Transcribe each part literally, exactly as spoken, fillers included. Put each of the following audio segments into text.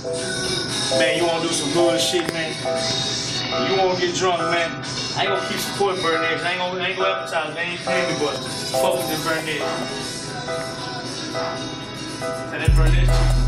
Man, you wanna do some good shit, man. You wanna get drunk, man. I ain't gonna keep supporting Burnett. I ain't gonna, I ain't gonna advertise. They ain't paying me, but fuck with this Burnett. Tell that Burnett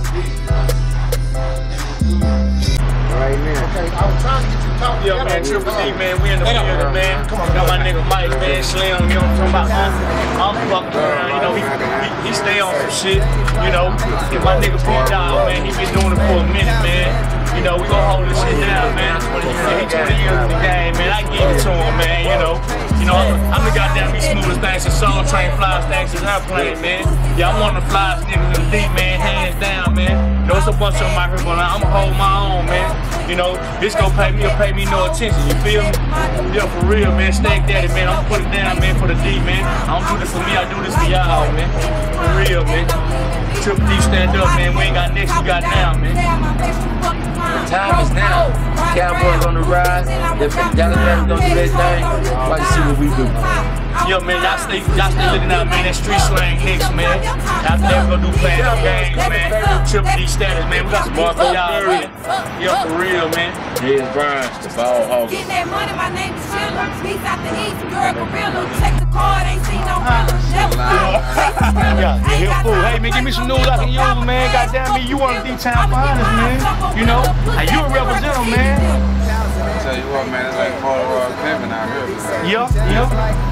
right now. Okay, I was trying to get you to talk. Yo, man, Triple D, man, we in the theater, man. Come on, got my nigga Mike, man, Slim, you know what I'm talking about? I'm fucking around, you know, he, he, he stay on some shit, you know. If my nigga P-Dog, man, he been doing it for a minute, man. You know, we gon' hold this shit down, man. He twenty years in the game, man. I give it to him, man, you know. You know, I'm the goddamn be smoothest things since Soul Train flies things since airplane, man. Yeah, I'm one of the flyest niggas in the deep, man, hands down, man. You know, it's a bunch of them out here, but I'ma hold my own, man. You know, this gon' pay me or pay me no attention, you feel me? Yeah, for real, man. Snake Daddy, man. I'm put it down, man, for the D, man. I don't do this for me, I do this for y'all, man. For real, man. Triple D stand up, man. We ain't got next, we got now, man. The time is now. Cowboys on the rise. If Dallas Mavericks don't do their thing, watch and see what we do. Yo, man, y'all stay, y'all stay looking out, man. That street slang hits, man. After that, we gonna do playing the games, man. Triple D status, man. We got some more for y'all, man. Yo, for real, man. Here's Burns, the ball hog. Getting that money, my name is Chilla. Beats out the east, girl, gorilla. Check the card, ain't seen no real. Yeah, yeah, he fool. Hey, man, give me some news I can use, man. Goddamn me, you one of the D-Town finest, man. You know, and you a representative, man. I tell you what, man, it's like Polaroid pimping out here. Yeah, yeah.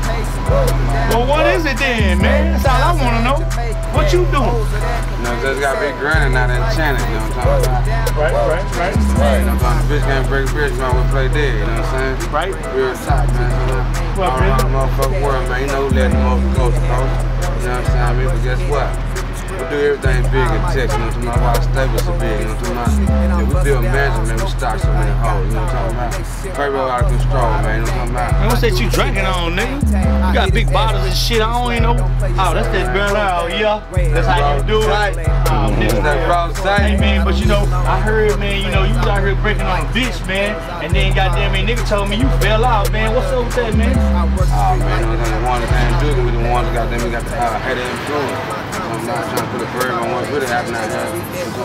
Well, what is it then, man? That's all I want to know. What you doing? You know, just got big grinding out in China, you know what I'm talking about? Right, right, right. Right, you know what I'm talking about? The bitch can't break bridge, man, we play dead, you know what I'm saying? Right. Real top, man. Well, all around the motherfucking world, man. You know who let the motherfuckers go, you know what I'm saying? I mean, but guess what? We do everything big in Texas, you know what I'm talking about? Why Staples so big, you know what I'm talking about? Yeah, we build mansions, man, we stock so many hoes, you know what I'm talking about? Payroll out of control, man, you know what I'm talking about? Man, what's that you drinking on, nigga? You got big bottles and shit, I don't even know. Oh, that's that burn out, yeah. That's how you do it. Oh, nigga. That broad Hey, man, but you know, I heard, man, you know, you was out here breaking on a bitch, man. And then, goddamn, man, nigga told me you fell out, man. What's up with that, man? Oh, man, you know what I'm saying? One of the things do, we the ones that got them, we got the uh, head of influence. I'm not trying to put a bird on what's really happening out here.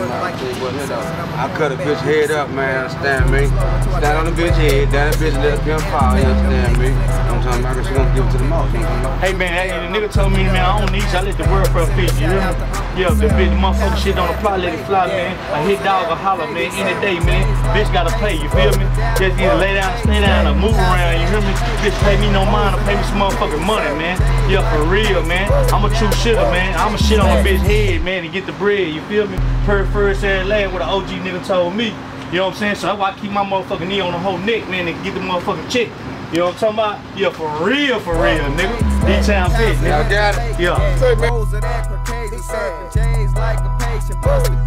I cut a bitch head up, man, understand me? Stand on the bitch head, down the bitch let the pimp fall, you understand me? I'm talking about she gonna give it to the most, you know? Hey, man, hey, the nigga told me, man, I don't need you, I let the world for a fish, you hear me? Yeah, the bitch, the motherfucker shit don't apply, let it fly, man. I hit dog or holler, man, any day, man. Bitch gotta pay, you feel me? Just either lay down, stay down, or move around, you hear me? Bitch pay me no mind, or pay me some motherfucking money, man. Yeah, for real, man. I'm a true shitter, man. I'm a shit on a bitch head, man, to get the bread, you feel me? Per first and last, what an O G nigga told me. You know what I'm saying? So that's why I keep my motherfucking knee on the whole neck, man, and get the motherfucking check. You know what I'm talking about? Yeah, for real, for real, nigga. D-Town fit, nigga. Y'all got it? Yeah.